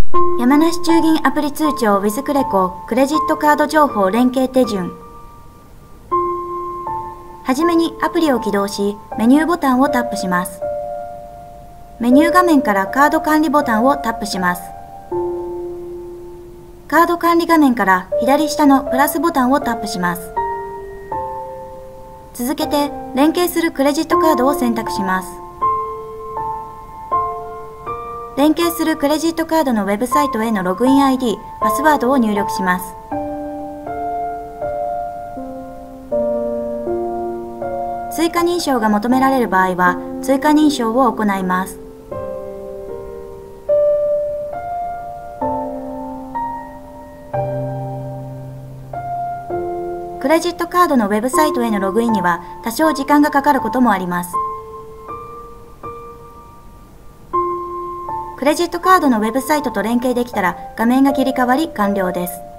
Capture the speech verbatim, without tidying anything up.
山梨中銀アプリ通帳 With クレコクレジットカード情報連携手順。はじめにアプリを起動し、メニューボタンをタップします。メニュー画面からカード管理ボタンをタップします。カード管理画面から左下のプラスボタンをタップします。続けて連携するクレジットカードを選択します。連携するクレジットカードのウェブサイトへのログイン アイディー、パスワードを入力します。追加認証が求められる場合は、追加認証を行います。クレジットカードのウェブサイトへのログインには多少時間がかかることもあります。クレジットカードのウェブサイトと連携できたら画面が切り替わり完了です。